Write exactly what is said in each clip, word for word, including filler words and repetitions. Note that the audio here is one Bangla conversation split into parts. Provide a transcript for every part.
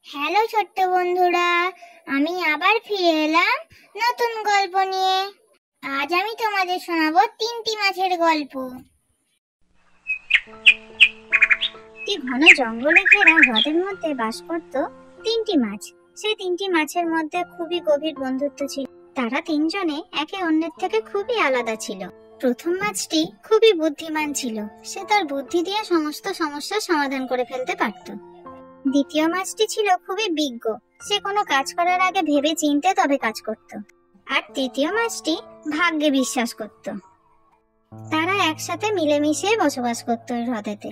হ্যালো ছোট্ট বন্ধুরা, আমি আবার ফিরে এলাম নতুন গল্প নিয়ে। আজ আমি তোমাদের শোনাবো তিনটি মাছের গল্প। একটি ঘন জঙ্গলে ঘেরা হ্রদের মধ্যে বাস করত তিনটি মাছ। সেই তিনটি মাছের মধ্যে খুবই গভীর বন্ধুত্ব ছিল। তারা তিনজনে একে অন্যের থেকে খুবই আলাদা ছিল। প্রথম মাছটি খুবই বুদ্ধিমান ছিল। সে তার বুদ্ধি দিয়ে সমস্ত সমস্যার সমাধান করে ফেলতে পারত। দ্বিতীয় মাছটি ছিল খুবই বিজ্ঞ। সে কোনো কাজ করার আগে ভেবে চিন্তে তবে কাজ করত। আর তৃতীয় মাছটি ভাগ্যে বিশ্বাস করত। তারা একসাথে মিলেমিশে বসবাস করত ওই হ্রদেতে।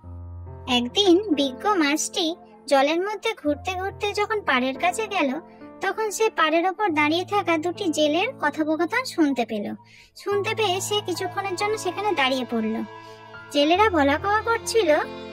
একদিন বিজ্ঞ মাছটি জলের মধ্যে ঘুরতে ঘুরতে যখন পাড়ের কাছে গেল, তখন সে পাড়ের ওপর দাঁড়িয়ে থাকা দুটি জেলের কথোপকথন শুনতে পেল। শুনতে পেয়ে সে কিছুক্ষণের জন্য সেখানে দাঁড়িয়ে পড়ল। জেলেরা বলা কওয়া করছিল,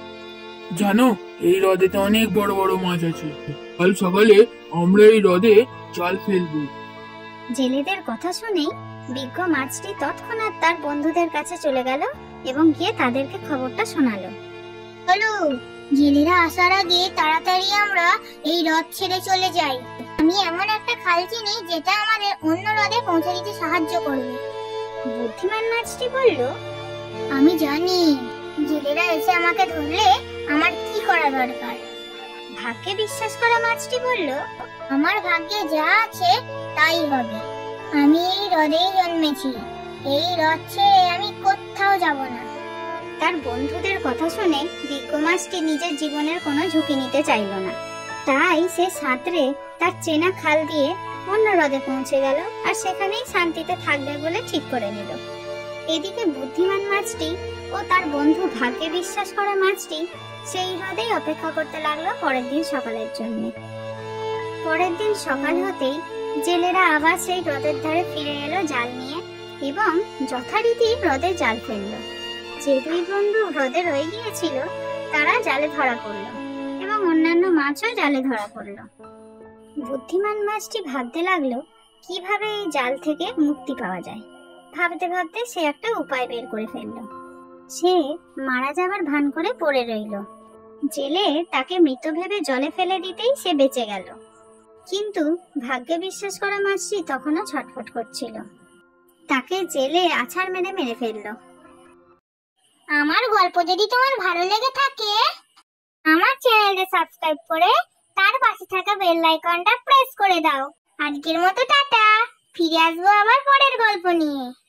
জানো, এই হ্রদেতে অনেক বড় বড় মাছ আছে। কাল সকালে আমরা এই হ্রদে জাল ফেলবো। জেলেদের কথা শুনেই বিজ্ঞ মাছটি তৎক্ষণাৎ তার বন্ধুদের কাছে চলে গেল এবং গিয়ে তাদেরকে খবরটা শোনালো। হ্যালো, জেলেরা আসার আগে তাড়াতাড়ি আমরা এই হ্রদ ছেড়ে চলে যাই। আমি এমন একটা খাল চিনি যেটা আমাদের অন্য হ্রদে পৌঁছে দিতে সাহায্য করবে। বুদ্ধিমান মাছটি বলল, আমি জানি জেলেরা এসে আমাকে ধরলে আমার কি করা দরকার। ভাগ্যে বিশ্বাস করা মাছটি বলল, আমার ভাগ্যে যা আছে তাই হবে। আমি এই হ্রদেই জন্মেছি। এই হ্রদ ছেড়ে আমি কোথাও যাব না। তার বন্ধুদের কথা শুনে বিজ্ঞ মাছটি নিজের জীবনের কোনো ঝুঁকি নিতে চাইল না। তাই সে সাঁতরে তার চেনা খাল দিয়ে অন্য হ্রদে পৌঁছে গেল আর সেখানেই শান্তিতে থাকবে বলে ঠিক করে নিল। এদিকে বুদ্ধিমান মাছটি ও তার বন্ধু ভাগ্যে বিশ্বাস করা মাছটি সেই হ্রদেই অপেক্ষা করতে লাগলো পরের দিন সকালের জন্য। পরের দিন সকাল হতেই জেলেরা আবার সেই হ্রদের ধারে ফিরে এলো জাল নিয়ে এবং যথারীতি হ্রদে জাল ফেললো। যে দুই বন্ধু হ্রদে রয়ে গিয়েছিল তারা জালে ধরা পড়লো এবং অন্যান্য মাছও জালে ধরা পড়লো। বুদ্ধিমান মাছটি ভাবতে লাগলো কিভাবে এই জাল থেকে মুক্তি পাওয়া যায়। ভাবতে ভাবতে সে একটা উপায় বের করে ফেললো। সে মারা যাবার ভান করে পড়ে রইল। জেলে তাকে মৃত ভেবে জলে ফেলে দিতেই সে বেঁচে গেল। কিন্তু ভাগ্যে বিশ্বাস করা মাছটি তখনও ছটফট করছিল। তাকে জেলে আছাড় মেরে মেরে ফেলল। আমার গল্প যদি তোমার ভালো লেগে থাকে, আমার চ্যানেলটা সাবস্ক্রাইব করে তার পাশে থাকা বেল আইকনটা প্রেস করে দাও। আজকের মতো টাটা, ফিরে আসবো আবার পরের গল্প নিয়ে।